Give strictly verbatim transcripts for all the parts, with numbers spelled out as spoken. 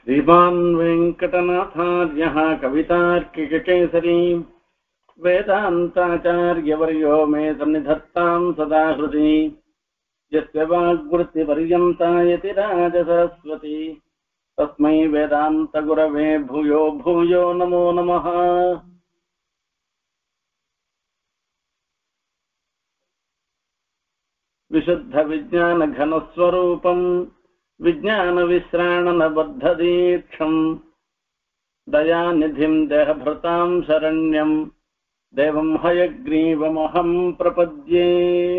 श्रीमान् वेङ्कटनाथार्यः कवितार्किककेसरी वेदान्ताचार्यवर्यो मे सन्निधत्तां सदा हृदि यस्य वाग्वृत्तिपर्यन्ता यतिराजसरस्वती तस्मै वेदान्तगुरवे भूयो भूयो नमो नमः। विशुद्धविज्ञानघनस्वरूपं विज्ञानविश्राणनबद्धदीक्षं दयानिधिं देहभृतां शरण्यं देवं हयग्रीवमहं प्रपद्ये।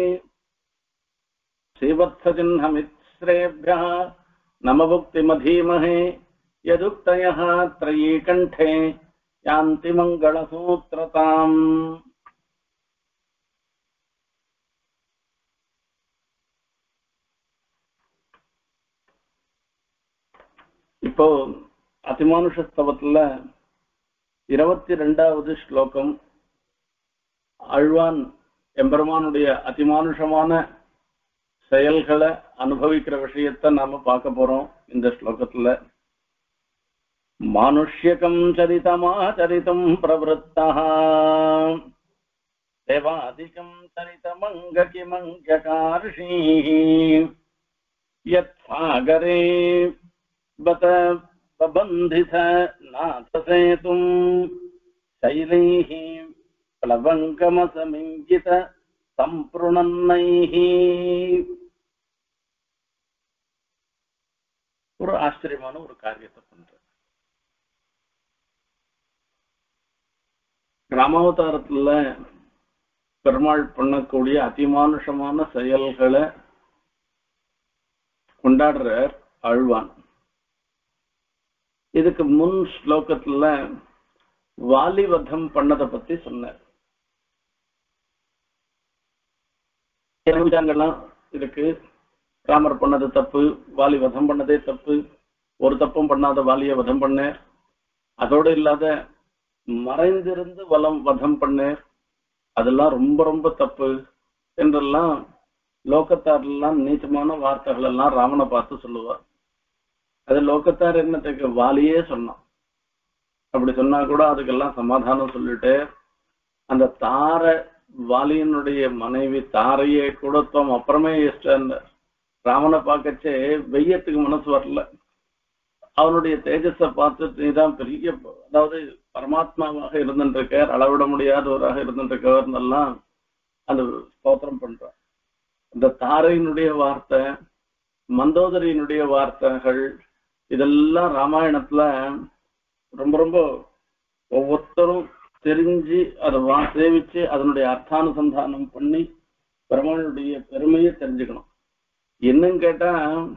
श्रीवत्सचिह्नमिश्रेभ्यः नमभुक्तिमधीमहे यदुक्तयः त्रयीकण्ठे यान्ति मङ्गलसूत्रताम्। இப்போ அதிமானுஷ ஸ்தவத்துல இருபத்தி ரெண்டாவது ஸ்லோகம் ஆழ்வான் எம்பெருமானுடைய அதிமானுஷமான செயல்களை அனுபவிக்கிற விஷயத்தை நாம பார்க்க போறோம் இந்த ஸ்லோகத்துல. மானுஷ்யகம் சரிதமாச்சரிதம் பிரவருத்தः தேவாதிகம் சரிதமங்ககிமங்ககார்ஷீः யத் சாகரே बत बबन्धित नाथ सेतुं शैलैः प्लवङ्गमसमिङ्गित सम्पृणन्नैः. ஒரு ஆச்சரியமான ஒரு காரியத்தை பண்ற ராமாவதாரத்துல பெருமாள் பண்ணக்கூடிய அதிமானுஷமான செயல்களை கொண்டாடுற ஆழ்வான். இதுக்கு முன் ஸ்லோகத்துல வாலி வதம் பண்ணதை பத்தி சொன்னார். இருக்கு ராமர் பண்ணது தப்பு, வாலி வதம் பண்ணதே தப்பு, ஒரு தப்பும் பண்ணாத வாலிய வதம் பண்ண, அதோடு இல்லாத மறைந்திருந்து வலம் வதம் பண்ண, அதெல்லாம் ரொம்ப ரொம்ப தப்பு என்றெல்லாம் லோகத்தாரெல்லாம் நீச்சமான வார்த்தைகள் எல்லாம் ராமனை பார்த்து சொல்லுவார். அது லோகத்தார் என்னத்துக்கு வாலியே சொன்னான். அப்படி சொன்னா கூட அதுக்கெல்லாம் சமாதானம் சொல்லிட்டு அந்த தார வாலியினுடைய மனைவி தாரையே கூடத்துவம் அப்புறமே இஷ்டம் ராமனை பார்க்கச்சே வெய்யத்துக்கு மனசு வரல. அவனுடைய தேஜஸை பார்த்து நீதான் பெரிய, அதாவது பரமாத்மாவாக இருந்துருக்கார், அளவிட முடியாதவராக இருந்துருக்கவர்னெல்லாம் அந்த ஸ்தோத்திரம் பண்றார். அந்த தாரையினுடைய வார்த்தை, மந்தோதரியினுடைய வார்த்தைகள், இதெல்லாம் ராமாயணத்துல ரொம்ப ரொம்ப ஒவ்வொருத்தரும் தெரிஞ்சு அதை வா சேவிச்சு அதனுடைய அர்த்தானுசந்தானம் பண்ணி பெருமாளுடைய பெருமையை தெரிஞ்சுக்கணும். என்னன்னு கேட்டா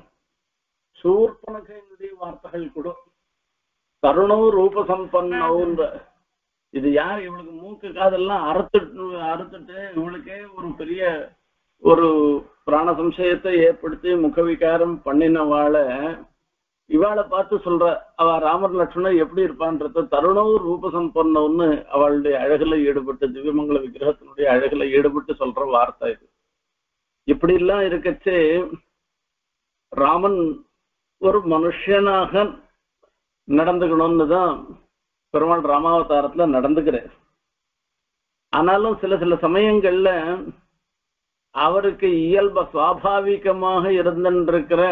சூர்பனகையினுடைய வார்த்தைகள் கூட தருணோ ரூபசம்பன்னவுன்ற, இது யார் இவளுக்கு மூக்கு காதெல்லாம் அறுத்துட்டு அறுத்துட்டு இவளுக்கே ஒரு பெரிய ஒரு பிராண சம்சயத்தை ஏற்படுத்தி முகவிகாரம் பண்ணினவாளை இவாளை பார்த்து சொல்ற, அவ ராமர் லட்சுமணன் எப்படி இருப்பான்றத தருணம் ரூபசம்பன்னம்னு அவளுடைய அழகுல ஈடுபட்டு திவ்யமங்கல விக்கிரகத்தினுடைய அழகுல ஈடுபட்டு சொல்ற வார்த்தை இது. இப்படி எல்லாம் இருக்கச்சே ராமன் ஒரு மனுஷனாக நடந்துக்கணும்னு தான் பெருமாள் ராமாவதாரத்துல நடந்துக்கிறார். ஆனாலும் சில சில சமயங்கள்ல அவருக்கு இயல்ப சுவாபாவிகமாக இருந்திருக்கிற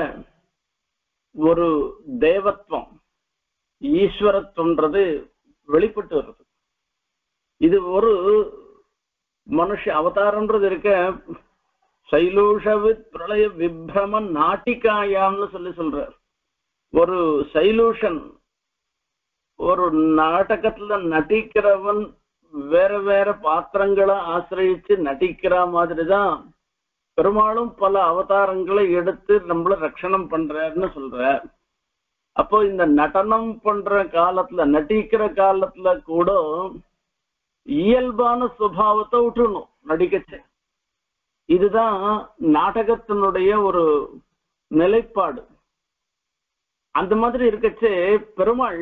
ஒரு தேவத்துவம், ஈஸ்வரத்துவன்றது வெளிப்பட்டு வருது. இது ஒரு மனுஷ அவதாரம்ன்றது இருக்க சைலூஷவித் பிரளய விப்ரம நாட்டிகாயாம்னு சொல்லி சொல்றார். ஒரு சைலூஷன், ஒரு நாடகத்துல நடிக்கிறவன் வேற வேற பாத்திரங்களை ஆசிரியிச்சு நடிக்கிற மாதிரிதான் பெருமாளும் பல அவதாரங்களை எடுத்து நம்மள ரட்சணம் பண்றாருன்னு சொல்ற. அப்போ இந்த நடனம் பண்ற காலத்துல, நடிக்கிற காலத்துல கூட இயல்பான சுபாவத்தை விட்டுணும் நடிக்கச்சே. இதுதான் நாடகத்தினுடைய ஒரு நிலைப்பாடு. அந்த மாதிரி இருக்கச்சே பெருமாள்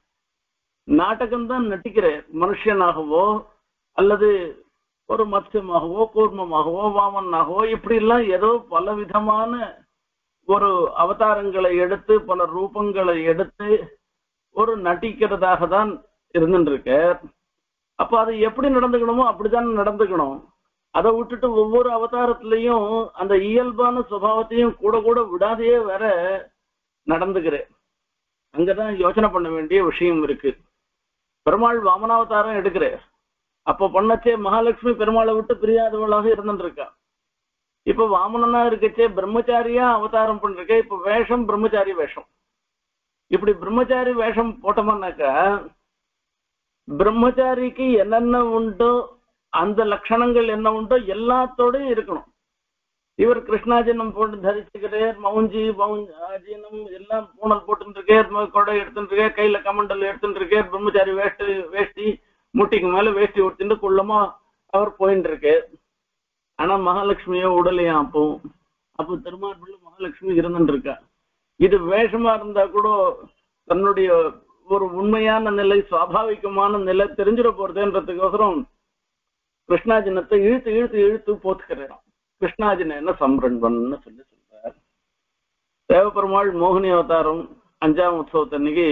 நாடகம்தான் நடிக்கிற மனுஷனாகவோ அல்லது ஒரு மத்ஸ்யமாகவோ கூர்மமாகவோ வாமனாகவோ இப்படி எல்லாம் ஏதோ பல விதமான ஒரு அவதாரங்களை எடுத்து பல ரூபங்களை எடுத்து ஒரு நடிக்கிறதாக தான் இருந்துருக்க. அப்ப அது எப்படி நடந்துக்கணுமோ அப்படித்தான் நடந்துக்கணும். அதை விட்டுட்டு ஒவ்வொரு அவதாரத்திலையும் அந்த இயல்பான சுபாவத்தையும் கூட கூட விடாதையே வேற நடந்துக்கிறேன். அங்கதான் யோசனை பண்ண வேண்டிய விஷயம் இருக்கு. பெருமாள் வாமனாவதாரம் எடுக்கிறேன், அப்போ பண்ணச்சே மகாலட்சுமி பெருமாளை விட்டு பிரியாதவளாக இருந்துருக்கா. இப்ப வாமனனா இருக்கச்சே பிரம்மச்சாரியா அவதாரம் பண்ணிருக்கேன். இப்ப வேஷம் பிரம்மச்சாரி வேஷம். இப்படி பிரம்மச்சாரி வேஷம் போட்டோம்னாக்கா பிரம்மச்சாரிக்கு என்னென்ன உண்டோ அந்த லட்சணங்கள் என்ன உண்டோ எல்லாத்தோடயும் இருக்கணும். இவர் கிருஷ்ணாஜினம் போட்டு தரிச்சுக்கிறார், மவுஞ்சி மவுஞ்சினம் எல்லாம் பூனல் போட்டு இருக்கார், கொடை எடுத்துட்டு இருக்கார், கையில கமண்டல் எடுத்துட்டு இருக்கார், பிரம்மச்சாரி வேஷ்டி வேஷ்டி முட்டிக்கு மேல வேஷ்டி உடுத்திட்டு குள்ளமா அவர் போயிட்டு இருக்கு. ஆனா மகாலட்சுமியோ உடலையா அப்போ அப்போ திருமார்புள்ள மகாலட்சுமி இருந்துட்டு இருக்கா. இது வேஷமா இருந்தா கூட தன்னுடைய ஒரு உண்மையான நிலை சுவாபாவிகமான நிலை தெரிஞ்சிட போறதுன்றதுக்கோசரம் கிருஷ்ணாஜினத்தை இழுத்து இழுத்து இழுத்து போத்துக்கிறான். கிருஷ்ணாஜின என்ன சம்ரண்பன்னு சொல்லி சொல்றார். தேவபெருமாள் மோகினி அவதாரம் அஞ்சாம் உற்சவத்தன்னைக்கு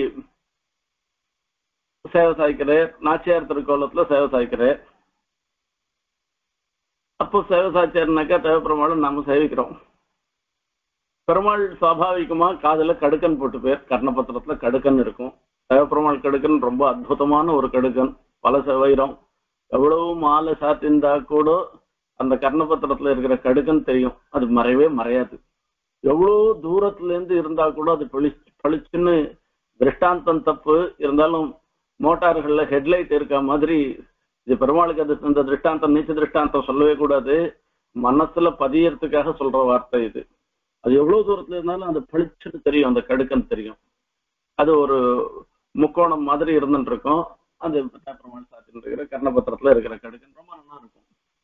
சேவை சாய்க்கிறார். நாச்சியார் திருக்கோலத்துல சேவை சாய்க்கிறார். அப்போ சேவை சாய்ச்சாருனாக்கா தேவபெருமாளை நாம சேவிக்கிறோம். பெருமாள் சுவாபாவிகமா காதுல கடுக்கன் போட்டு பேர், கர்ணபத்திரத்துல கடுக்கன் இருக்கும். தேவபெருமாள் கடுக்கன் ரொம்ப அற்புதமான ஒரு கடுக்கன், பல வைரம். எவ்வளவு மாலை சாத்திருந்தா கூட அந்த கர்ணபத்திரத்துல இருக்கிற கடுக்கன் தெரியும், அது மறையவே மறையாது. எவ்வளவு தூரத்துல இருந்து இருந்தா கூட அது பளி பளிச்சுன்னு திருஷ்டாந்தம் தப்பு இருந்தாலும் மோட்டார்கள்ல ஹெட்லைட் இருக்க மாதிரி இது பெருமாளுக்கு அது இந்த திருஷ்டாந்தம் நீச்ச திருஷ்டாந்தம் சொல்லவே கூடாது, மனசுல பதியறதுக்காக சொல்ற வார்த்தை இது. அது எவ்வளவு தூரத்துல இருந்தாலும் அது பளிச்சுன்னு தெரியும், அந்த கடுக்கன் தெரியும். அது ஒரு முக்கோணம் மாதிரி இருந்துட்டு இருக்கும். அது பெருமாள் சாத்தின்னு இருக்கிற கர்ணபத்திரத்துல இருக்கிற கடுக்கன் ரொம்ப நல்லா இருக்கும்.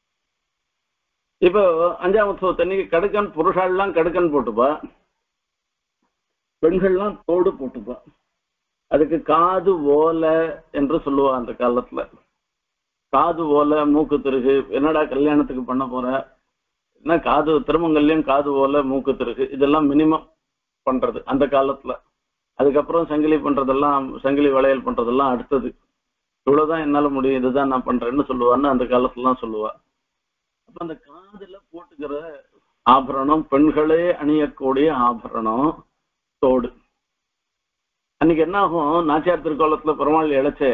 இப்போ அஞ்சாம் உற்சவத்தன்னைக்கு கடுக்கன் புருஷாலாம் கடுக்கன் போட்டுப்பா, பெண்கள்லாம் தோடு போட்டுப்பா. அதுக்கு காது ஓலை என்று சொல்லுவா அந்த காலத்துல. காது ஓலை மூக்கு திருகு, என்னடா கல்யாணத்துக்கு பண்ண போற என்ன காது திருமங்கல்யம் காது ஓலை மூக்கு திருகு இதெல்லாம் மினிமம் பண்றது அந்த காலத்துல. அதுக்கப்புறம் சங்கிலி பண்றதெல்லாம் சங்கிலி வளையல் பண்றதெல்லாம் அடுத்தது. இவ்வளவுதான் என்னால முடியும், இதுதான் நான் பண்றேன்னு சொல்லுவான்னு அந்த காலத்துலாம் சொல்லுவா. அப்ப அந்த காதுல போட்டுக்கிற ஆபரணம், பெண்களே அணியக்கூடிய ஆபரணம் தோடு. அன்னைக்கு என்ன ஆகும், நாச்சியார் திருக்கோலத்துல பெருமாள் இழைச்சே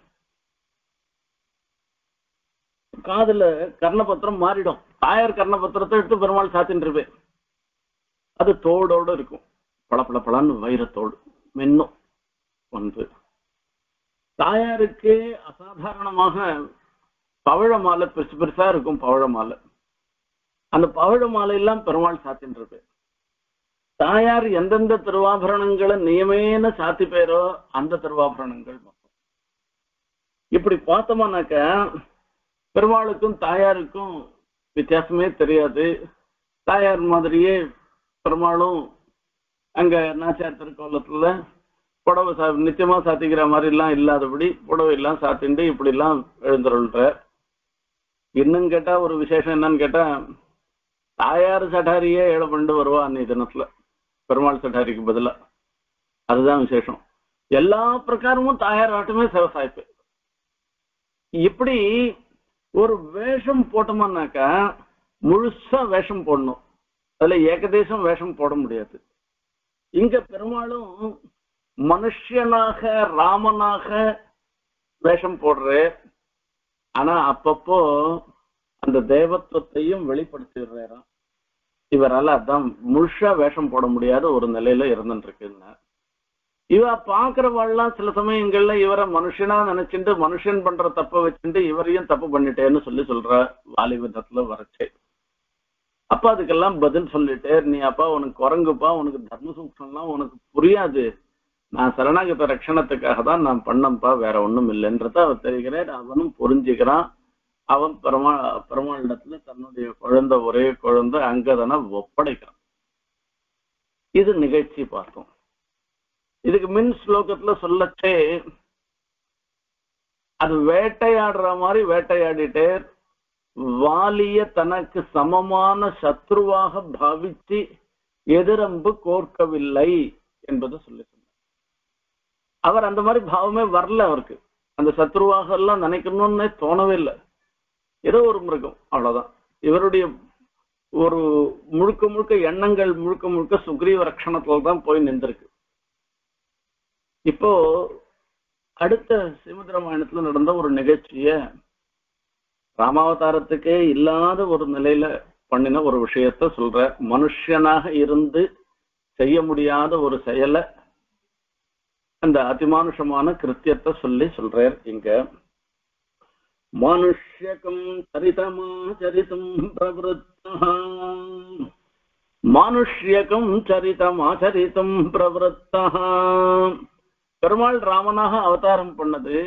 காதுல கர்ணபத்திரம் மாறிடும். தாயார் கர்ணபத்திரத்தை எடுத்து பெருமாள் சாத்தின்னு இருப்பேன். அது தோடோடு இருக்கும், பள பள பளன்னு வைரத்தோடு மென்னும் ஒன்று. தாயாருக்கு அசாதாரணமாக பவழ மாலை பெருசு பெருசா இருக்கும். பவழ மாலை, அந்த பவழ மாலை எல்லாம் பெருமாள் சாத்தின்னு இருப்பேன். தாயார் எந்தெந்த திருவாபரணங்களை நியமேன சாத்தி பேரோ அந்த திருவாபரணங்கள் மட்டும். இப்படி பார்த்தோம்னாக்க பெருமாளுக்கும் தாயாருக்கும் வித்தியாசமே தெரியாது. தாயார் மாதிரியே பெருமாளும் அங்க நாச்சியார் திருக்கோலத்துல புடவை சா நிச்சயமா சாத்திக்கிற மாதிரி எல்லாம் இல்லாதபடி புடவை எல்லாம் சாத்திண்டு இப்படி எல்லாம் எழுந்துருள்ற. இன்னும் கேட்டா ஒரு விசேஷம் என்னன்னு கேட்டா, தாயார் சட்டாரியே ஏழை பண்ணிட்டு வருவா அன்னைய தினத்துல பெருமாள் சட்டாரிக்கு பதிலா. அதுதான் விசேஷம். எல்லா பிரகாரமும் தாயார் ஆட்டுமே விவசாயிப்பு. இப்படி ஒரு வேஷம் போட்டோம்னாக்கா முழுசா வேஷம் போடணும். அதுல ஏகதேசம் வேஷம் போட முடியாது. இங்க பெருமாளும் மனுஷனாக ராமனாக வேஷம் போடுற, ஆனா அப்பப்போ அந்த தேவத்துவத்தையும் வெளிப்படுத்திடுறாராம். இவரால் அதான் முழுசா வேஷம் போட முடியாத ஒரு நிலையில இருந்துட்டு இருக்குன்னா, இவ பாக்குறவாள்லாம் சில சமயங்கள்ல இவரை மனுஷனா நினைச்சுட்டு மனுஷன் பண்ற தப்ப வச்சுட்டு இவரையும் தப்பு பண்ணிட்டேன்னு சொல்லி சொல்ற வாலிபத்துல வரச்சே. அப்ப அதுக்கெல்லாம் பதில் சொல்லிட்டே, நீ அப்பா உனக்கு குரங்குப்பா, உனக்கு தர்ம சூக்ஷம்லாம் உனக்கு புரியாது, நான் சரணாகத ரட்சணத்துக்காக தான் நான் பண்ணப்பா, வேற ஒண்ணும் இல்லைன்றத அவர் தெரிகிறார். அவனும் புரிஞ்சுக்கிறான். அவன் பெருமா பெருமாளிடத்துல தன்னுடைய குழந்தை ஒரே குழந்தை அங்கதனை ஒப்படைக்கிறான். இது நிகழ்ச்சி பார்த்தோம். இதுக்கு மின் ஸ்லோகத்துல சொல்லச்சே அது வேட்டையாடுற மாதிரி வேட்டையாடிட்டே வாலிய தனக்கு சமமான சத்ருவாக பாவிச்சு எதிரம்பு கோர்க்கவில்லை என்பதை சொல்லி சொன்னார். அவர் அந்த மாதிரி பாவமே வரல, அவருக்கு அந்த சத்ருவாக எல்லாம் நினைக்கணும்னு தோணவே இல்லை. ஏதோ ஒரு மிருகம் அவ்வளவுதான். இவருடைய ஒரு முழுக்க முழுக்க எண்ணங்கள் முழுக்க முழுக்க சுக்ரீவ ரட்சணத்துல தான் போய் நின்றிருக்கு. இப்போ அடுத்த ஸ்ரீமத் ராமாயணத்துல நடந்த ஒரு நிகழ்ச்சிய ராமாவதாரத்துக்கே இல்லாத ஒரு நிலையில பண்ணின ஒரு விஷயத்த சொல்ற. மனுஷனாக இருந்து செய்ய முடியாத ஒரு செயலை, அந்த அதிமானுஷமான கிருத்தியத்தை சொல்லி சொல்றார் இங்க. மனுஷ்யகம் சரிதமாச்சரிதம் பிரவருத்தः மனுஷ்யகம் சரிதமாச்சரிதம் பிரவருத்தः. பெருமாள் ராமனாக அவதாரம் பண்ணது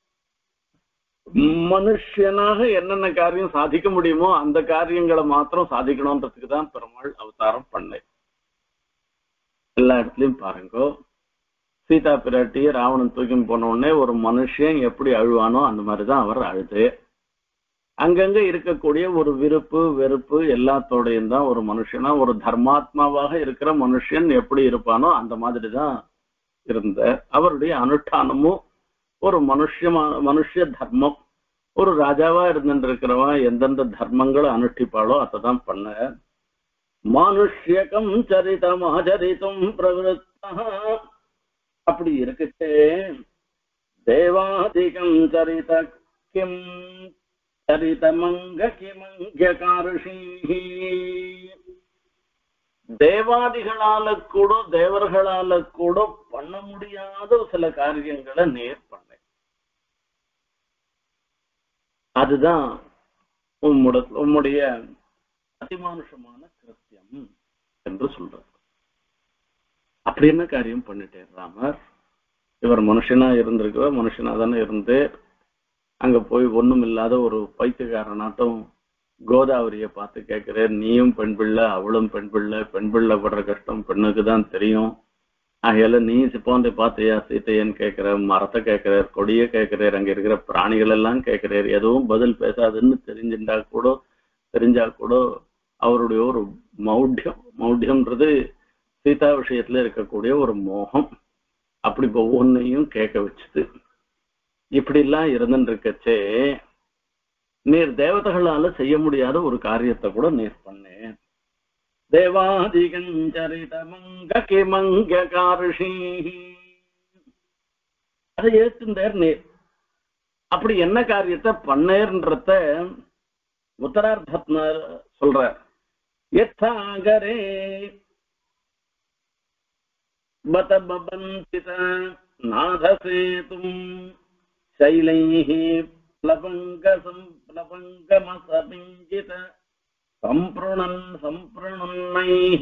மனுஷனாக என்னென்ன காரியம் சாதிக்க முடியுமோ அந்த காரியங்களை மாத்திரம் சாதிக்கணும்ன்றதுக்கு தான் பெருமாள் அவதாரம் பண்ண. எல்லா இடத்துலயும் பாருங்க, சீதா பிராட்டிய ராவணன் தூக்கி போன உடனே ஒரு மனுஷன் எப்படி அழுவானோ அந்த மாதிரிதான் அவர் அழுது. அங்கங்க இருக்கக்கூடிய ஒரு விருப்பு வெறுப்பு எல்லாத்தோடையும் தான் ஒரு மனுஷனா, ஒரு தர்மாத்மாவாக இருக்கிற மனுஷன் எப்படி இருப்பானோ அந்த மாதிரிதான் இருந்த. அவருடைய அனுஷ்டானமும் ஒரு மனுஷமா மனுஷ தர்மம். ஒரு ராஜாவா இருந்துட்டு இருக்கிறவன் எந்தெந்த தர்மங்களை அனுஷ்டிப்பாளோ அதான் பண்ண. மனுஷ்யகம் சரிதம் ஆச்சரித்தும் பிரவருத்தா. அப்படி இருக்குச்சே தேவாதிகம் சரித கிம் சரிதமங்க கிமங்ககாருஷி. தேவாதிகளால கூட தேவர்களால கூட பண்ண முடியாத சில காரியங்களை நேர் பண்ண. அதுதான் உம்முட உம்முடைய அதிமானுஷமான கிருத்தியம் என்று சொல்ற. அப்படி என்ன காரியம் பண்ணிட்டேன் ராமர்? இவர் மனுஷனா இருந்திருக்க, மனுஷனா தானே இருந்து அங்க போய் ஒண்ணும் இல்லாத ஒரு பைத்தியக்காரனாட்டம் கோதாவரிய பார்த்து கேட்கிறேன், நீயும் பெண் பிள்ளை அவளும் பெண் பிள்ளை, பெண் பிள்ளை படுற கஷ்டம் பெண்ணுக்கு தான் தெரியும். ஆகையால நீ சிப்பாந்தை பார்த்தையா சீத்தையன்னு கேட்கிற, மரத்தை கேட்கிறார், கொடிய கேட்கிறார், அங்க இருக்கிற பிராணிகள் எல்லாம் கேட்கிறார். எதுவும் பதில் பேசாதுன்னு தெரிஞ்சுட்டா கூட தெரிஞ்சா கூட அவருடைய ஒரு மௌಢ்யம், மௌಢ்யம்ன்றது சீதா விஷயத்துல இருக்கக்கூடிய ஒரு மோகம் அப்படி ஒவ்வொன்னையும் கேட்க வச்சுது. இப்படி எல்லாம் இருந்துட்டு இருக்கச்சே நீர் தேவதைகளால செய்ய முடியாத ஒரு காரியத்தை கூட நீர் பண்ணேன். தேவாதிகஞ்சரிதமங்ககிமங்ககாருஷி. அதை ஏத்துந்தார் நீர். அப்படி என்ன காரியத்தை பண்ணேர்ன்றத உத்தரார்த்தத்ன சொல்றார். யத்தாகரே பதபந்தித நாதசேதும் சைலைஹி प्लवंगसं प्लवंगमसपिंजित संप्रणन् संप्रणन्नैः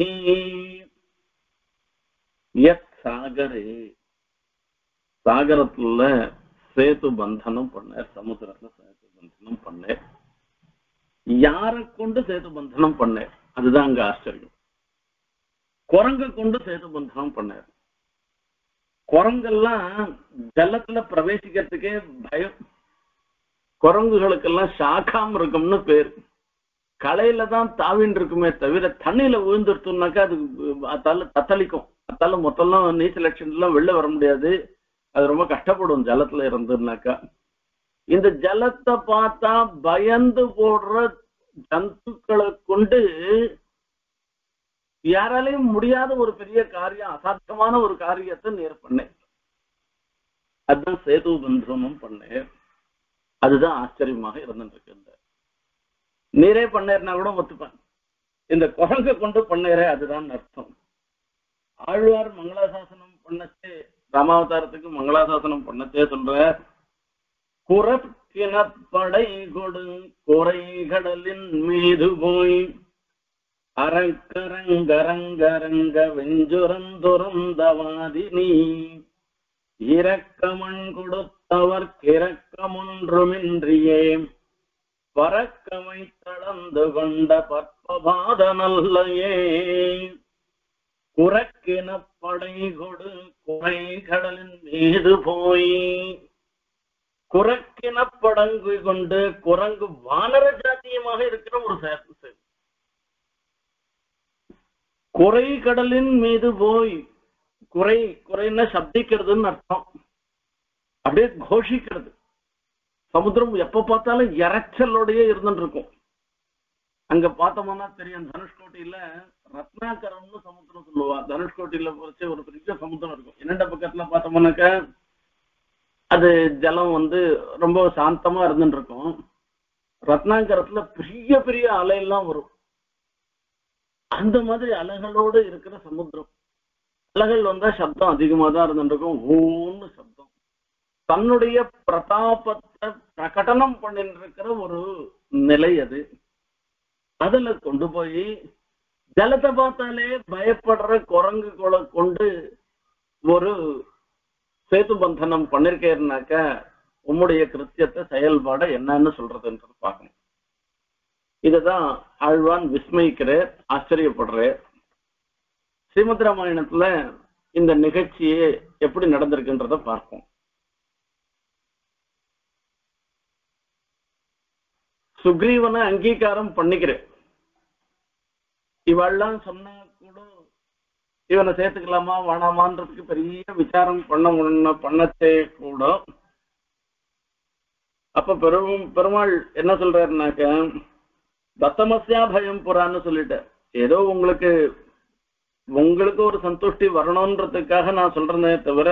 यत् सागरे சாகரத்துல சேது பந்தனம் பண்ண, சமுத்திரத்துல சேது பந்தனம் பண்ண. யாரை கொண்டு சேது பந்தனம் பண்ண? அதுதான் அங்க ஆச்சரியம். குரங்க கொண்டு சேது பந்தனம் பண்ண. குரங்கெல்லாம் ஜலத்துல பிரவேசிக்கிறதுக்கே பயம். குரங்குகளுக்கெல்லாம் சாக்காம இருக்கும்னு பேர். களையில தான் தாவின் இருக்குமே தவிர தண்ணியில விழுந்துருத்தோம்னாக்கா அது அத்தால தத்தளிக்கும். அத்தால மொத்தம்லாம் நீச்சல் எல்லாம் வெளில வர முடியாது. அது ரொம்ப கஷ்டப்படும் ஜலத்துல இருந்துனாக்கா. இந்த ஜலத்தை பார்த்தா பயந்து போடுற ஜந்துக்களை கொண்டு யாராலையும் முடியாத ஒரு பெரிய காரியம், அசாத்தியமான ஒரு காரியத்தை நேர் பண்ணேன். அதுதான் சேது பந்தனம் பண்ணேன். அதுதான் ஆச்சரியமாக இருந்துட்டு இருக்கு. நீரே பண்ணேர்னா கூட ஒத்துப்பேன். இந்த குரங்க கொண்டு பண்ணேரே அதுதான் அர்த்தம். ஆழ்வார் மங்களாசாசனம் பண்ணச்சே, ராமாவதாரத்துக்கு மங்களாசாசனம் பண்ணச்சே சொல்ற, குறப்பினப்படை கொடு குறை கடலின் மீது போய் அரங்கரங்கரங்கரங்க வெஞ்சுரந்துரந்தவாதினி இரக்கமண் கொடுத்தவர் கிறக்கமொன்றுமின்றியே பறக்கமை தளர்ந்து கொண்ட பற்பபாத நல்லையே. குறக்கின படை கொடு குறை கடலின் மீது போய். குறக்கின படங்கு கொண்டு குரங்கு வானர ஜாத்தியமாக இருக்கிற ஒரு சேர்த்து குறை கடலின் மீது போய் குறை குறைன்னா சப்திக்கிறதுன்னு அர்த்தம், அப்படியே கோஷிக்கிறது. சமுத்திரம் எப்ப பார்த்தாலும் இறைச்சலோடயே இருந்துட்டு இருக்கும். அங்க பார்த்தோம்னா தெரியும், தனுஷ்கோட்டியில ரத்னாகரம்னு சமுத்திரம் சொல்லுவா. தனுஷ்கோட்டியில வச்சு ஒரு பெரிய சமுத்திரம் இருக்கும். இரண்ட பக்கத்துல பார்த்தோம்னாக்க அது ஜலம் வந்து ரொம்ப சாந்தமா இருந்துட்டு இருக்கும். ரத்னாகரத்துல பெரிய பெரிய அலையெல்லாம் வரும். அந்த மாதிரி அலைகளோடு இருக்கிற சமுத்திரம். அலைகள் வந்தா சப்தம் அதிகமா தான் இருந்துட்டு இருக்கும், ஓன்னு சப்தம். தன்னுடைய பிரதாபத்தை பிரகடனம் பண்ணிட்டு இருக்கிற ஒரு நிலை அது. அதுல கொண்டு போய் ஜலத்தை பார்த்தாலே பயப்படுற குரங்குகளை கொண்டு ஒரு சேது பந்தனம் பண்ணிருக்கேன்னாக்க உம்முடைய கிருத்தியத்தை செயல்பாட என்னன்னு சொல்றதுன்றது பார்க்கணும். இதுதான் ஆழ்வான் விஸ்மயிக்கிறார், ஆச்சரியப்படுறார். ஸ்ரீமத் ராமாயணத்துல இந்த நிகழ்ச்சியே எப்படி நடந்திருக்குன்றத பார்ப்போம். சுக்ரீவனை அங்கீகாரம் பண்ணிக்கிறேன். இவெல்லாம் சொன்னா கூட இவனை சேர்த்துக்கலாமா வேணாமான்றதுக்கு பெரிய விசாரம் பண்ண பண்ணத்தே கூட. அப்ப பெரும் பெருமாள் என்ன சொல்றாருனாக்க, தத்தமஸ்யா பயம் புறான்னு சொல்லிட்ட, ஏதோ உங்களுக்கு உங்களுக்கு ஒரு சந்துஷ்டி வரணும்ன்றதுக்காக நான் சொல்றேனே தவிர,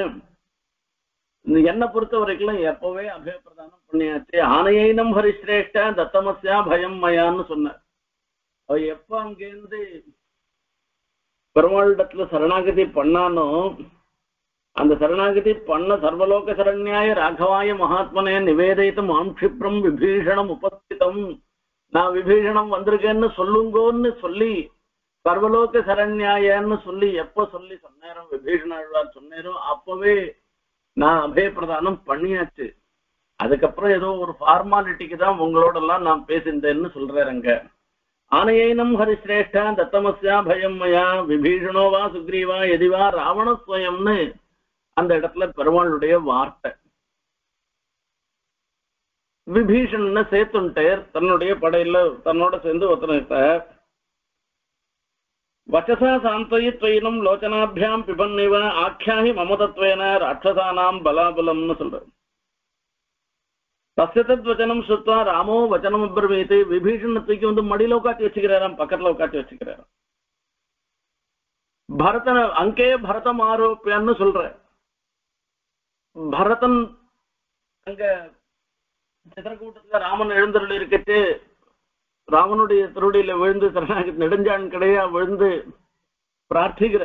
என்னை பொறுத்த வரைக்கும் எப்பவே அபயப்பிரதானம் பண்ணியாச்சு. ஆனையினம் ஹரிஸ்ரேஷ்ட தத்தமஸ்யா பயம் மயான்னு சொன்னார். அவ எப்ப அங்கேருந்து பெருமாளிடத்துல சரணாகதி பண்ணானோ, அந்த சரணாகதி பண்ண சர்வலோக சரண்யாய ராகவாய மகாத்மனே நிவேதித்தும் ஆம்ஷிப்ரம் விபீஷணம் உபஸ்திதம், நான் விபீஷணம் வந்திருக்கேன்னு சொல்லுங்கோன்னு சொல்லி சர்வலோக சரண்யாயன்னு சொல்லி எப்ப சொல்லி சொன்னேரோ, விபீஷணாழ்வார் சொன்னேரோ அப்பவே நான் அபயப்பிரதானம் பண்ணியாச்சு. அதுக்கப்புறம் ஏதோ ஒரு ஃபார்மாலிட்டிக்கு தான் உங்களோட எல்லாம் நான் பேசியிருந்தேன்னு சொல்றேங்க. ஆனையினம் ஹரிஸ்ரேஷ்டா தத்தமஸ்யா பயம் மயா விபீஷணோவா சுக்ரீவா எதிவா ராவணஸ்வயம்னு அந்த இடத்துல பெருமாளுடைய வார்த்தை. விபீஷண சேர்த்துட்டேர் தன்னுடைய படையில தன்னோட சேர்ந்து ஒத்தனிட்ட வச்சசா சாந்தயித்வயினம் லோச்சனாபியாம் பிபன்னிவ ஆख्याहि மமதத்வேன ராட்சசானாம் பலாபலம்னு சொல்ற. தஸ்யதத் வச்சனம் சுத்வா ராமோ வச்சனம் அப்ரவீத். விபீஷணத்துக்கு வந்து மடியில உட்காந்து வச்சுக்கிறாராம், பக்கத்துல உட்காந்து வச்சுக்கிறாராம். பரதன் அங்கே பரதம் ஆரோப்பியான்னு சொல்ற. பரதன் அங்க சித்திரக்கூட்டத்துல ராமன் எழுந்தருள் இருக்கட்டு ராமனுடைய திருடியில விழுந்து சரணாகி நெடுஞ்சான் கிடையா விழுந்து பிரார்த்திக்கிற,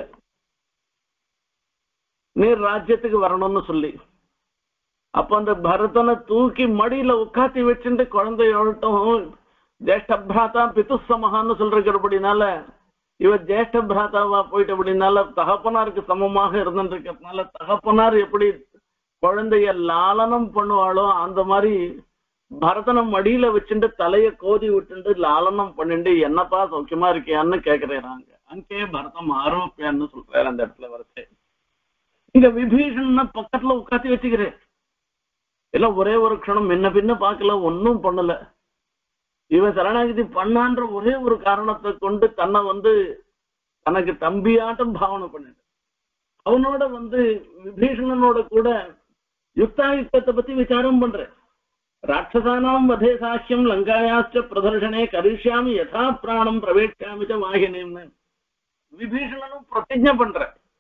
நீர் ராஜ்யத்துக்கு வரணும்னு சொல்லி. அப்ப அந்த பரதனை தூக்கி மடியில உட்காத்தி வச்சுட்டு குழந்தையோட்டும் ஜேஷ்ட பிராத்தா பிதுசமகான்னு சொல்றபடினால இவ ஜேஷ்ட பிராத்தாவா போயிட்டு அப்படின்னால தகப்பனாருக்கு சமமாக இருந்துட்டு இருக்கிறதுனால தகப்பனார் எப்படி குழந்தைய லாலனம் பண்ணுவாளோ அந்த மாதிரி பரதனை மடியில வச்சுட்டு தலைய கோதி விட்டுட்டு லாலனம் பண்ணிட்டு என்னப்பா சௌக்கியமா இருக்கியான்னு கேக்குறாங்க. அங்கே பரதம் ஆரோப்பியான்னு சொல்றாரு அந்த இடத்துல வரச்சே. இங்க விபீஷண பக்கத்துல உட்காத்தி வச்சுக்கிறேன். எல்லாம் ஒரே ஒரு க்ஷணம் என்ன பின்ன பார்க்கல, ஒன்னும் பண்ணல. இவன் சரணாகதி பண்ணான்ற ஒரே ஒரு காரணத்தை கொண்டு தன்னை வந்து தனக்கு தம்பியாட்டம் பாவனை பண்ணிட்டு அவனோட வந்து விபீஷணனோட கூட யுக்தாயுக்தத்தை பத்தி விசாரம் பண்றேன். ராட்சசானாம் வதே சாக்கியம் லங்காயாச்ச பிரதர்ஷனே கரிஷ்யாமி யதா பிராணம் பிரவேஷ்யாமி ச வாகினேன்னு விபீஷணனும் பிரதிஜை பண்ற.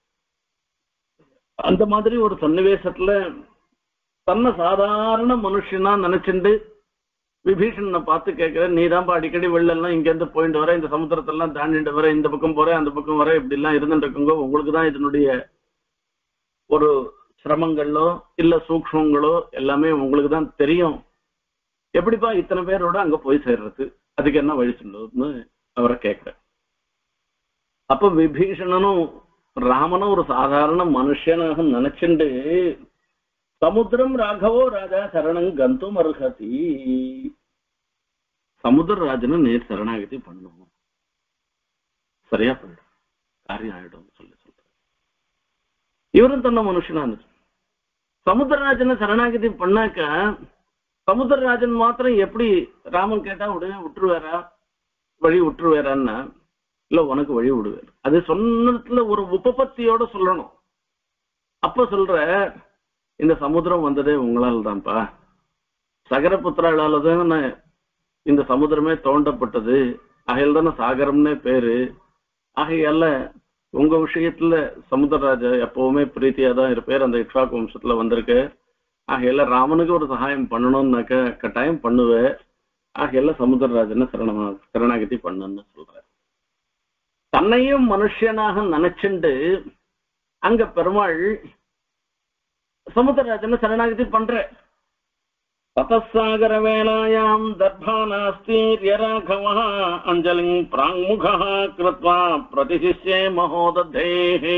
அந்த மாதிரி ஒரு சன்னிவேசத்துல தன்னை சாதாரண மனுஷனா நினைச்சுண்டு விபீஷணனை பார்த்து கேட்கிறேன், நீதான்ப்பா அடிக்கடி வெள்ளெல்லாம் இங்க இருந்து போயிட்டு வர, இந்த சமுத்திரத்தெல்லாம் தாண்டிட்டு வர, இந்த பக்கம் போற அந்த பக்கம் வர, இப்படி எல்லாம் இருந்துட்டு இருக்குங்க. உங்களுக்கு தான் இதனுடைய ஒரு சிரமங்களோ இல்ல சூக்ஷ்மங்களோ எல்லாமே உங்களுக்கு தான் தெரியும். எப்படிப்பா இத்தனை பேரோட அங்க போய் சேர்றது, அதுக்கு என்ன வழி சொல்லுன்னு அவரை கேட்கிற. அப்ப விபீஷணனும் ராமனும் ஒரு சாதாரண மனுஷனாக நினைச்சுண்டு சமுத்திரம் ராகவோ ராஜா சரணம் கந்தும் அருகதி, சமுத்திரராஜனை நேர் சரணாகதி பண்ணுவோம், சரியா போயிடும், காரியம் ஆயிடும் சொல்லி சொல்ற. இவரும் தன்னை மனுஷனா இருந்துச்சு. சமுத்திரராஜனை சரணாகதி பண்ணாக்க சமுத்திரராஜன் மாத்திரம் எப்படி ராமன் கேட்டா உடனே விட்டுருவாரா, வழி விட்டுருவாரான்னா இல்ல உனக்கு வழி விடுவார். அது சொன்னதுல ஒரு உபபத்தியோட சொல்லணும். அப்ப சொல்ற இந்த சமுத்திரம் வந்ததே உங்களால் தான்ப்பா, சகரபுத்திராளால தான் இந்த சமுத்திரமே தோண்டப்பட்டது, ஆகையால் தானே சாகரம்னே பேரு. ஆகையால உங்க விஷயத்துல சமுத்திரராஜா எப்பவுமே பிரீத்தியா தான் இருப்பார், அந்த இக்ஷாக்கு வம்சத்துல வந்திருக்கு. ஆகையால ராமனுக்கு ஒரு சகாயம் பண்ணணும்னாக்க கட்டாயம் பண்ணுவேன். ஆகையால சமுத்திரராஜனை சரணமா சரணாகதி பண்ணுன்னு சொல்ற. தன்னையும் மனுஷனாக நினைச்சுண்டு அங்க பெருமாள் சமுத்திரராஜனை சரணாகதி பண்ற. ததசாகர வேளாயாம் தர்பானாஸ்தீர்ய ராഘவः அஞ்சலிங் பிராங்முகः கிருத்வா பிரதிசிஷ்யே மகோததேஹே.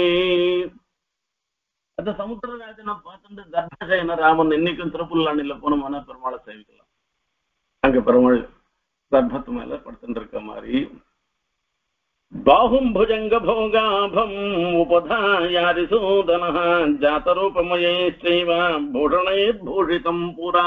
அந்த சமுத்திரராஜனை பார்த்துட்டு தர்பசேன ராமன் இன்னைக்கும் திருப்புல்லானில போனோம்னா பெருமாளை சேவிக்கலாம். அங்க பெருமாள் தர்பத்து மேல படுத்துட்டு இருக்க மாதிரி பாஹும் புஜங்க போகாபம் உபதாயாரிசூதன ஜாதரூபமயே ஸ்ரீவ பூஷணை பூஷிதம் புரா.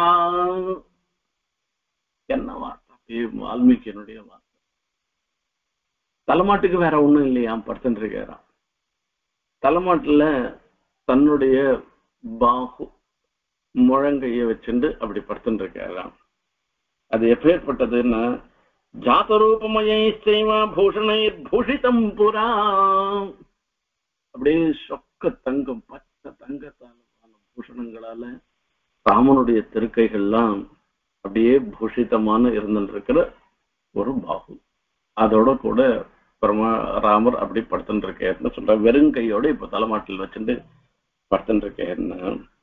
என்ன வார்த்தை வால்மீகியனுடைய வார்த்தை. தலைமாட்டுக்கு வேற ஒண்ணும் இல்லையா, படுத்துட்டு இருக்காராம். தலைமாட்டுல தன்னுடைய பாஹு முழங்கைய வச்சுட்டு அப்படி படுத்துட்டு இருக்காராம். அது எப்பேற்பட்டதுன்னா ஜாதரூபமயை செய்வா பூஷணை பூஷிதம் புரா. அப்படியே சொக்க தங்கம் பச்சை தங்கத்தால பூஷணங்களால ராமனுடைய திருக்கைகள்லாம் அப்படியே பூஷிதமான இருந்துருக்கிற ஒரு பாகு. அதோட கூட பரமா ராமர் அப்படி படுத்துட்டு இருக்கேன்னு சொல்ற. வெறுங்கையோட இப்ப தலைமாட்டில் வச்சுட்டு படுத்துட்டு இருக்கேன்னு.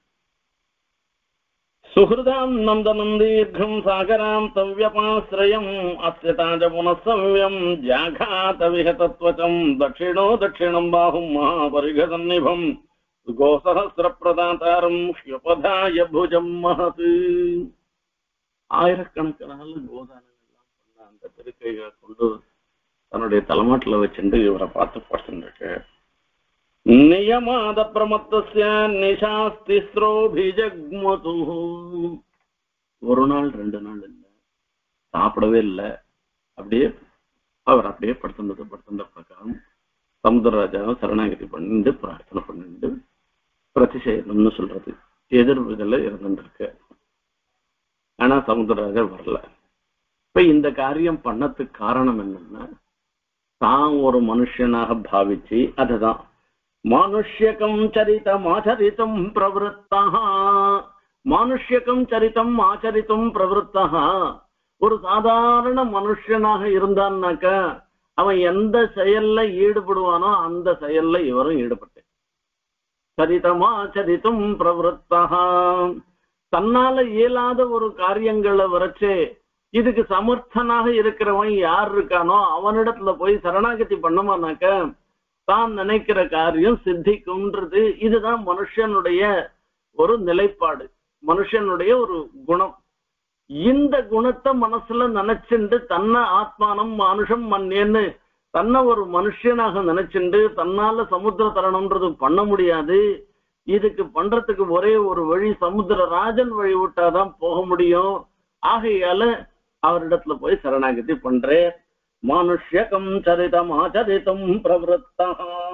சுஹൃதாம் நந்தனம் தீர்க்கம் சாகராம் தவ்யபாஸ்ரயம் அஸ்யதாஜ புனசவ்யம் ஜாகாத விஹதத்வசம் தட்சிணோ தட்சிணம் பாஹும் மகாபரிகதன்னிபம் கோசஹஸ்ர பிரதாதாரம் ஷ்யபதாய புஜம் மஹத். ஆயிரக்கணக்கான கோதானங்கள்லாம் பண்ண அந்த திருக்கைகளை கொண்டு தன்னுடைய தலைமாட்டில் வச்சுட்டு இவரை பார்த்து படுத்துட்டு நியமாத பிரமத்தஸ்ய நிசாஸ்திஸ்ரோபிஜக்மது. ஒரு நாள் ரெண்டு நாள் இல்லை, சாப்பிடவே இல்லை. அப்படியே அவர் அப்படியே படுத்துட்டு படுத்துட்ட பிரகாரம் சமுத்திரராஜாவை சரணாகதி பண்ணிட்டு பிரார்த்தனை பண்ணிட்டு பிரதிஷேதம்னு சொல்றது எதிர்வுல இருந்துருக்கு. ஆனா சமுத்திரராஜா வரல. இப்ப இந்த காரியம் பண்ணதுக்கு காரணம் என்னன்னா, தான் ஒரு மனுஷனாக பாவிச்சு அதுதான் மானுஷ்யகம் சரிதம் ஆச்சரித்தும் பிரவருத்தா. மானுஷ்யகம் சரிதம் ஆச்சரித்தும் பிரவருத்தா. ஒரு சாதாரண மனுஷனாக இருந்தான்னாக்க அவன் எந்த செயல்ல ஈடுபடுவானோ அந்த செயல்ல இவரும் ஈடுபட்டு சரிதம் ஆச்சரித்தும் பிரவருத்தா. தன்னால இயலாத ஒரு காரியங்களை வரைச்சு இதுக்கு சமர்த்தனாக இருக்கிறவன் யார் இருக்கானோ அவனிடத்துல போய் சரணாகதி பண்ணமானாக்க தான் நினைக்கிற காரியம் சித்திக்கும்ன்றது. இதுதான் மனுஷனுடைய ஒரு நிலைப்பாடு, மனுஷனுடைய ஒரு குணம். இந்த குணத்தை மனசுல நினைச்சுண்டு தன்னை ஆத்மானம் மனுஷம் மன்னேன்னு தன்னை ஒரு மனுஷனாக நினைச்சுண்டு தன்னால சமுத்திர தரணம்ன்றது பண்ண முடியாது. இதுக்கு பண்றதுக்கு ஒரே ஒரு வழி சமுத்திரராஜன் வழி விட்டாதான் போக முடியும். ஆகையால அவரிடத்துல போய் சரணாகதி பண்றேன். மானுஷ்யகம் சரிதம் ஆச்சரித்தும் பிரவருத்தா.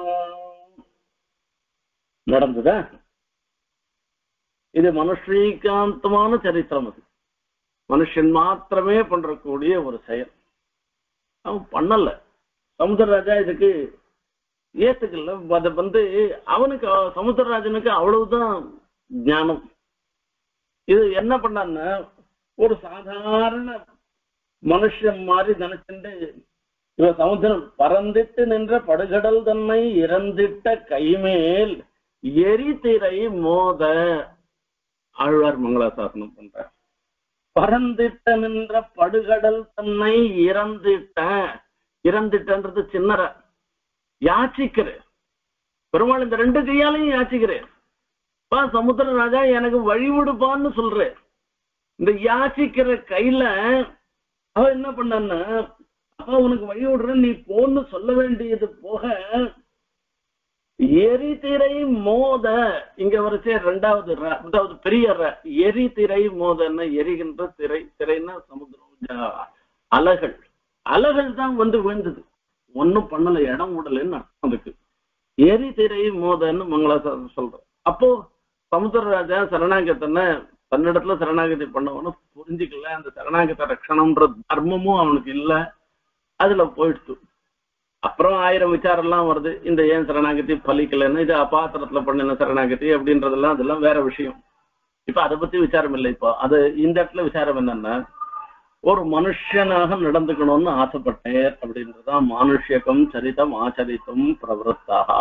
நடந்ததா? இது மனுஷீகாந்தமான சரித்திரம். அது மனுஷன் மாத்திரமே பண்றக்கூடிய ஒரு செயல். அவன் பண்ணல. சமுத்திரராஜா இதுக்கு ஏத்துக்கல. அதை வந்து அவனுக்கு சமுத்திரராஜனுக்கு அவ்வளவுதான் ஞானம். இது என்ன பண்ணான்னா ஒரு சாதாரண மனுஷன் மாதிரி நினைச்சுட்டு இவன் சமுத்திரம் பறந்திட்டு நின்ற படுகடல் தன்னை இறந்திட்ட கைமேல் எரிதிரை மோத ஆழ்வார் மங்களாசாசனம் பண்ற. பறந்திட்ட நின்ற படுகடல் தன்னை இறந்திட்ட. இறந்திட்டன்றது சின்னர யாச்சிக்கிறேன் பெருமாள். இந்த ரெண்டு கையாலையும் யாச்சிக்கிறேன். பா சமுத்திரராஜா எனக்கு வழிவிடுப்பான்னு சொல்றேன். இந்த யாச்சிக்கிற கையில அவ என்ன பண்ணான்னா, அப்பா உனக்கு வழி விடுறேன் நீ போன்னு சொல்ல வேண்டியது போக எரிதிரை மோத. இங்க வரைச்சே ரெண்டாவது ரெண்டாவது பெரிய எரிதிரை மோதன்னா எரிகின்ற திரை. திரைன்னா சமுத்திரம், அலைகள். அலைகள் தான் வந்து விழுந்தது. ஒன்னும் பண்ணல, இடம் விடலன்னு அர்த்தம் அதுக்கு. ஏரி திரை மோதன்னு மங்களாசாசனம் சொல்ற. அப்போ சமுத்திரராஜா சரணாகத்தனை தன்னிடத்துல சரணாகதி பண்ணவனு புரிஞ்சுக்கல. அந்த சரணாகத ரட்சணம்ன்ற தர்மமும் அவனுக்கு இல்ல, அதுல போயிடுச்சு. அப்புறம் ஆயிரம் விசாரம் எல்லாம் வருது, இந்த ஏன் சரணாகதி பலிக்கலன்னு, இது அபாத்திரத்துல பண்ணின சரணாகதி அப்படின்றதெல்லாம் அதெல்லாம் வேற விஷயம். இப்ப அதை பத்தி விசாரம் இல்லை. இப்போ அது இந்த இடத்துல விசாரம் என்னன்னா, ஒரு மனுஷனாக நடந்துக்கணும்னு ஆசைப்பட்டேன் அப்படின்றதான் மானுஷ்யகம் சரிதம் ஆச்சரித்தும் பிரவருத்தாக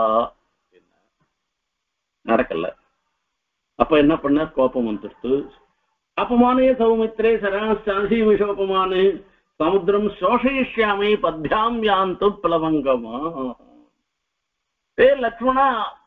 நடக்கல. அப்ப என்ன பண்ண, கோபம் வந்துடுத்து. அப்பமானே சௌமித்ரே சராசி விஷோபமானு சமுத்திரம் சோஷயிஷ்யாமி பத்யாம் யாந்து பிளவங்கமா. ஏ லக்ஷ்மணா,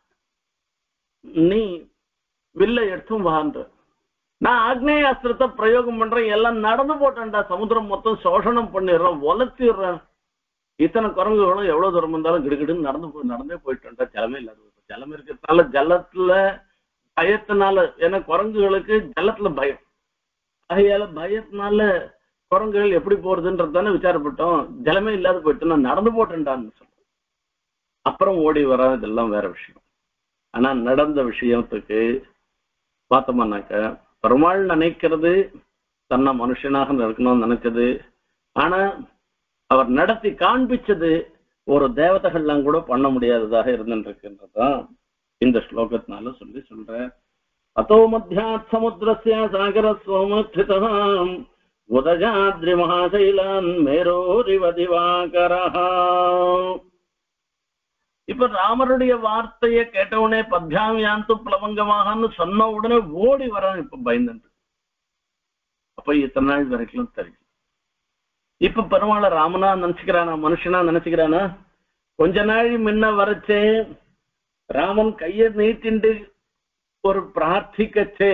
நீ வில்ல எடுத்தும் வான்ற, நான் ஆக்னேய அஸ்திரத்தை பிரயோகம் பண்றேன், எல்லாம் நடந்து போட்டேன்டா, சமுத்திரம் மொத்தம் சோஷணம் பண்ணிடுறேன், வளர்த்திடுறேன். இத்தனை குரங்குகளும் எவ்வளவு தூரம் இருந்தாலும் கிடுகிடுன்னு நடந்து போய் நடந்தே போயிட்டேன்டா. ஜலமே இல்லாத ஜலம் இருக்கிறதுனால, ஜலத்துல பயத்தினால, ஏன்னா குரங்குகளுக்கு ஜலத்துல பயம், ஆகையால பயத்தினால குரங்குகள் எப்படி போறதுன்றது தானே விசாரப்பட்டோம். ஜலமே இல்லாத போயிட்டு நான் நடந்து போட்டேன்டான்னு சொல்றேன். அப்புறம் ஓடி வர, இதெல்லாம் வேற விஷயம். ஆனா நடந்த விஷயத்துக்கு பார்த்தோம்னாக்க, பெருமாள் நினைக்கிறது தன்னை மனுஷனாக இருக்கணும்னு நினைச்சது, ஆனா அவர் நடத்தி காண்பிச்சது ஒரு தேவதைகள்லாம் கூட பண்ண முடியாததாக இருந்துருக்குன்றதான் இந்த ஸ்லோகத்தினால சொல்லி சொல்ற. அதோ மத்தியாத் சமுத்திரஸ்ய சாகர சோமஸ்திதம் உதஜாத்ரி மகாசைலான் மேரோரிவ திவாகரஹ. இப்ப ராமருடைய வார்த்தையை கேட்டவுடனே பத்யாம் யாந்து பிளவங்கமாகன்னு சொன்ன உடனே ஓடி வரான். இப்ப பயந்து அப்ப இத்தனை நாள் வரைக்கும் தெரியும். இப்ப பெருமாளை ராமனா நினைச்சுக்கிறானா, மனுஷனா நினைச்சுக்கிறானா? கொஞ்ச நாள் முன்ன வரைச்சே ராமன் கைய நீட்டிண்டு ஒரு பிரார்த்திக்கச்சே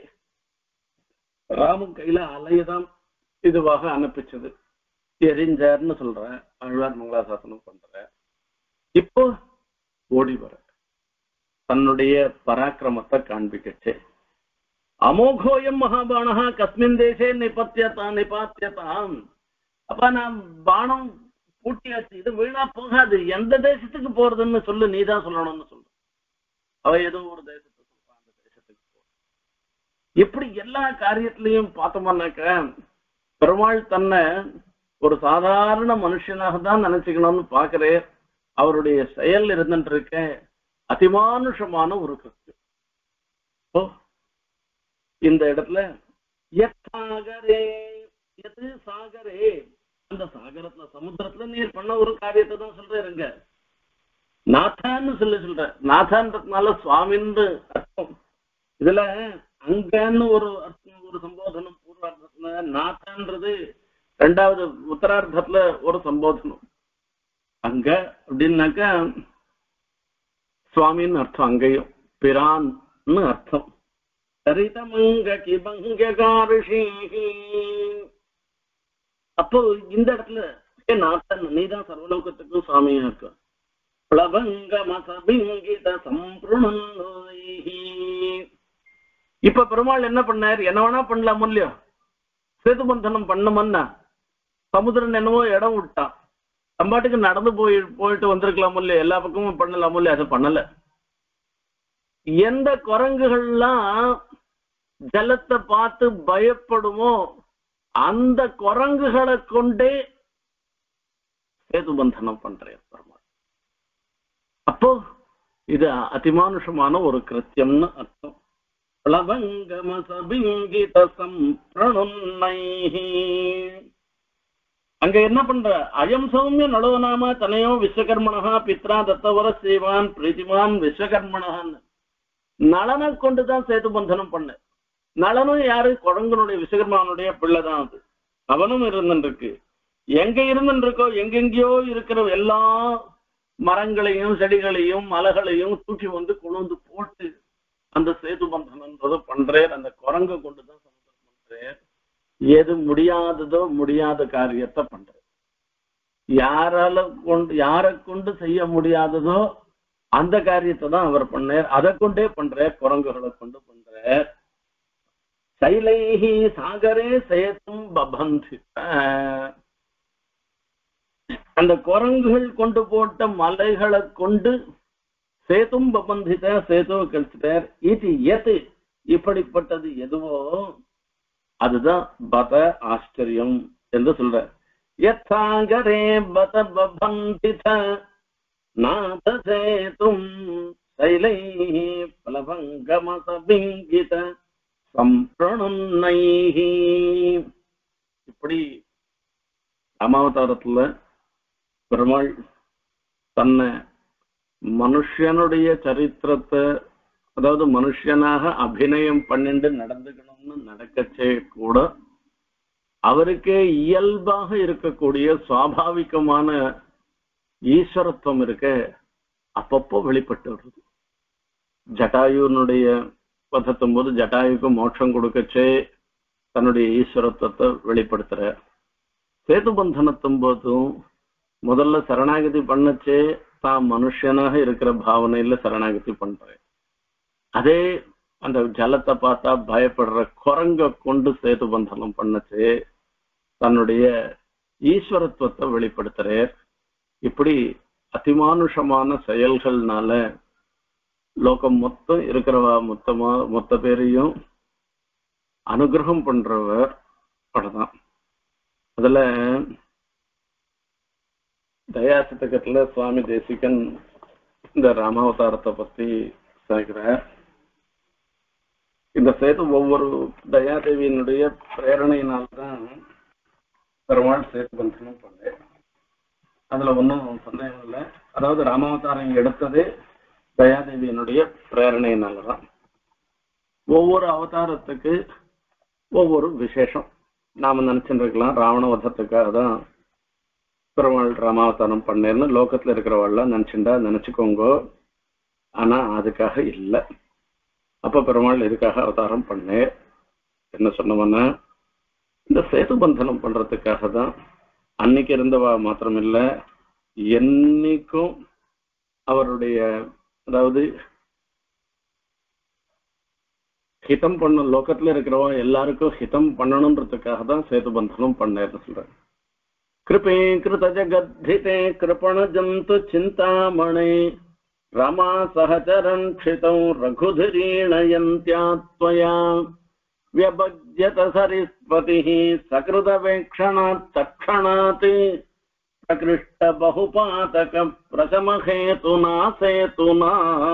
ராமன் கையில அலையதான் இதுவாக அனுப்பிச்சது. எரிஞ்சார்னு சொல்ற, ஆழ்வார் மங்களாசாசனம் பண்ற. இப்போ ஓடி வர தன்னுடைய பராக்கிரமத்தை காண்பிக்கச்சே, அமோகோயம் மகாபானஹா கஸ்மின் தேசே நிபத்தியதா நிபாத்தியதாம். அப்ப நான் பானம் பூட்டியாச்சு, இது வீணா போகாது, எந்த தேசத்துக்கு போறதுன்னு சொல்லு, நீதான் சொல்லணும்னு சொல்லு. அவ ஏதோ ஒரு தேசத்துக்கு சொல்றான், அந்த தேசத்துக்கு போ. இப்படி எல்லா காரியத்திலையும் பார்த்தோம்னாக்க, பெருமாள் தன்னை ஒரு சாதாரண மனுஷனாக தான் நினைச்சுக்கணும்னு பாக்குறேன். அவருடைய செயல் இருந்துட்டு இருக்க அதிமானுஷமான ஒரு கிருத்தியம். இந்த இடத்துல சாகரே, எது சாகரே, அந்த சாகரத்துல சமுத்திரத்துல நீர் பண்ண ஒரு காரியத்தை தான் சொல்றேங்க. நாத்தான்னு சொல்லி சொல்ற, நாத்தான்றதுனால சுவாமின்னு அர்த்தம். இதுல அங்கன்னு ஒரு அர்த்தம், ஒரு சம்போதனம் பூர்வார்த்தத்துல, நாத்தான்றது ரெண்டாவது உத்தரார்த்தத்துல ஒரு சம்போதனம். அங்க அப்படின்னாக்க சுவாமின்னு அர்த்தம், அங்கேயும் பிரான்னு அர்த்தம். அப்போ இந்த இடத்துல நாத்தன் நீதான் சர்வலோகத்துக்கும் சுவாமியா இருக்கும். இப்ப பெருமாள் என்ன பண்ணார், என்ன வேணா பண்ணலாமோ இல்லையோ, சேதுபந்தனம் பண்ணமன்னா சமுத்திரன் என்னவோ இடம் விட்டான், தம்பாட்டுக்கு நடந்து போய் போயிட்டு வந்திருக்கலாமோ இல்லையா, எல்லா பக்கமும் பண்ணலாமோ இல்லையா, அதை பண்ணல. எந்த குரங்குகள்லாம் ஜலத்தை பார்த்து பயப்படுமோ அந்த குரங்குகளை கொண்டே சேதுபந்தனம் பண்றேன் பெருமாள். அப்போ இது அதிமானுஷமான ஒரு கிருத்தியம்னு அர்த்தம். அங்க என்ன பண்ற, அயம் சௌமிய நடுவனாம தனையோ விஸ்வகர்மனஹா பித்ரா தத்தவர சேவான் பிரீதிமான் விஸ்வகர்மனஹான்னு நலனை கொண்டுதான் சேதுபந்தனம் பண்ண. நலனும் யாரு, குரங்கனுடைய விஸ்வகர்மனுடைய பிள்ளைதான். அது அவனும் இருந்துருக்கு. எங்க இருந்துருக்கோ எங்கெங்கயோ இருக்கிற எல்லா மரங்களையும் செடிகளையும் மலைகளையும் தூக்கி வந்து கொண்டு போட்டு அந்த சேதுபந்தனன்றத பண்றேன். அந்த குரங்கை கொண்டுதான் சமுத்திரம் பண்றேன். எது முடியாததோ முடியாத காரியத்தை பண்ற, யாரால கொண்டு யாரை கொண்டு செய்ய முடியாததோ அந்த காரியத்தை தான் அவர் பண்ணார். அதை கொண்டே பண்ற, குரங்குகளை கொண்டு பண்ற. சைலைஹி சாகரே சேதும் பபந்தி அந்த குரங்குகள் கொண்டு போட்ட மலைகளை கொண்டு சேதும் பபந்தித சேதுவை கழிச்சிட்டார். இது எது இப்படிப்பட்டது எதுவோ அதுதான் பத ஆச்சரியம் என்று சொல்ற. யத்தாகரே பத பபந்தித நாத சேதும் சைலை பலபங்கமசபிங்கித சம்பிரணுன்னைஹி. இப்படி ராமாவதாரத்துல பெருமாள் தன்னை மனுஷனுடைய சரித்திரத்தை, அதாவது மனுஷனாக அபிநயம் பண்ணிட்டு நடந்துக்கணும்னு நடக்கச்சே கூட அவருக்கே இயல்பாக இருக்கக்கூடிய சுவாபாவிகமான ஈஸ்வரத்துவம் இருக்க அப்பப்போ வெளிப்பட்டு வருது. ஜட்டாயுனுடைய வதத்தும் போது ஜட்டாயுக்கு மோட்சம் கொடுக்கச்சே தன்னுடைய ஈஸ்வரத்துவத்தை வெளிப்படுத்துற. சேது பந்தனத்தும் போதும் முதல்ல சரணாகதி பண்ணச்சே தான் மனுஷனாக இருக்கிற பாவனையில சரணாகதி பண்றேன். அதே அந்த ஜலத்தை பார்த்தா பயப்படுற குரங்க கொண்டு சேது பந்தனம் பண்ணச்சு தன்னுடைய ஈஸ்வரத்துவத்தை வெளிப்படுத்துறார். இப்படி அதிமானுஷமான செயல்கள்னால லோகம் மொத்தம் இருக்கிறவா மொத்தமா மொத்த பேரையும் அனுகிரகம் பண்றவர் படதான். அதுல தயாசதகத்துல சுவாமி தேசிகன் இந்த ராமாவதாரத்தை பத்தி சொல்கிறார். இந்த சேது ஒவ்வொரு தயாதேவியினுடைய பிரேரணையினால்தான் பெருமாள் சேது பந்தனம் பண்ண. அதுல ஒன்றும் சந்தேகம் இல்லை. அதாவது ராமாவதாரம் எடுத்ததே தயாதேவியினுடைய பிரேரணையினாலதான். ஒவ்வொரு அவதாரத்துக்கு ஒவ்வொரு விசேஷம் நாம நினைச்சுட்டு இருக்கலாம். ராவண வதத்துக்காக தான் பெருமாள் ராமாவதாரம் பண்ணேன்னு லோகத்துல இருக்கிறவாள்லாம் நினைச்சுண்டா நினைச்சுக்கோங்க. ஆனா அதுக்காக இல்லை. அப்ப பெருமாள் எதுக்காக அவதாரம் பண்ணே என்ன சொன்னோம்னா, இந்த சேது பந்தனம் பண்றதுக்காக தான். அன்னைக்கு இருந்தவா மாத்திரமில்ல, என்னைக்கும் அவருடைய அதாவது ஹிதம் பண்ண லோகத்துல இருக்கிறவா எல்லாருக்கும் ஹிதம் பண்ணணும்ன்றதுக்காக தான் சேது பந்தனம் பண்ணேன்னு சொல்றேன். கிருபே கிருத ஜகத்திதே கிருபண ஜந்து சிந்தாமணே ரமா சஹச்சரன் க்ஷிதம் ரகுதிரீணயந்த்யாத்வயா व्यभज्यत सरिस्पतिः सकृतवेक्षणात् तत्क्षणात् प्रकृष्ट बहुपातक प्रशमहेतुना सेतुना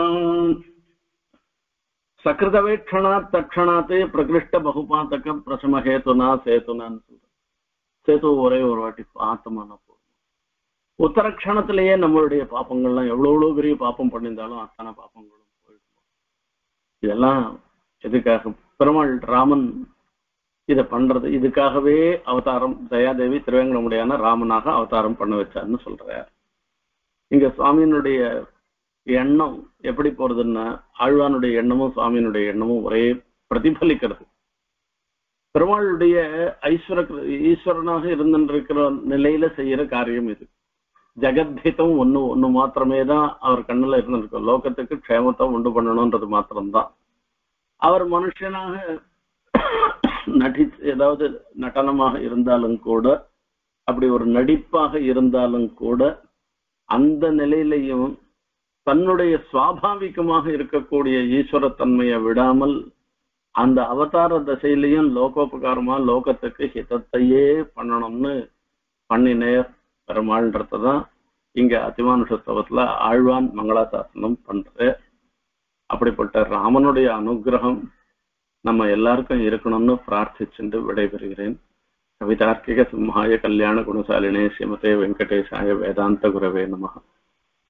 सकृतवेक्षणात् तत्क्षणात् प्रकृष्ट बहुपातक प्रशमहेतुना सेतुना. சேது ஒரே ஒரு வாட்டி பார்த்தமான போதும். உத்தர க்ஷணத்திலேயே நம்மளுடைய பாப்பங்கள்லாம் எவ்வளவு எவ்வளவு பெரிய பாப்பம் பண்ணியிருந்தாலும் அத்தனை பாப்பங்களும் போயிடும். இதெல்லாம் எதுக்காக பெருமாள் ராமன் இதை பண்றது? இதுக்காகவே அவதாரம் தயாதேவி திருவேங்கடமுடியான ராமனாக அவதாரம் பண்ண வச்சாருன்னு சொல்றார். இங்க சுவாமியினுடைய எண்ணம் எப்படி போறதுன்னா, ஆழ்வானுடைய எண்ணமும் சுவாமியினுடைய எண்ணமும் ஒரே பிரதிபலிக்கிறது. பெருமாளுடைய ஐஸ்வர ஈஸ்வரனாக இருந்திருக்கிற நிலையில செய்யற காரியம் இது. ஜெகத்ஹிதம் ஒண்ணு ஒண்ணு மாத்திரமே தான் அவர் கண்ணுல இருந்திருக்கும். லோகத்துக்கு க்ஷேமத்தை உண்டு பண்ணணும்ன்றது மாத்திரம்தான். அவர் மனுஷனாக நடி ஏதாவது நடனமாக இருந்தாலும் கூட, அப்படி ஒரு நடிப்பாக இருந்தாலும் கூட, அந்த நிலையிலையும் தன்னுடைய சுவாபாவிகமாக இருக்கக்கூடிய ஈஸ்வரத்தன்மையை விடாமல் அந்த அவதார தசையிலையும் லோகோபகாரமா லோகத்துக்கு ஹிதத்தையே பண்ணணும்னு பண்ணினேர் பெருமாள்ன்றதான் இங்க அதிமானுஷத்துவத்துல ஆழ்வான் மங்களாசாசனம் பண்ற. அப்படிப்பட்ட ராமனுடைய அனுகிரகம் நம்ம எல்லாருக்கும் இருக்கணும்னு பிரார்த்திச்சுட்டு விடைபெறுகிறேன். கவிதார்க்கிக சிம்ஹாய கல்யாண குணசாலினே ஸ்ரீமதே வெங்கடேசாய வேதாந்த குரவே நமஹ.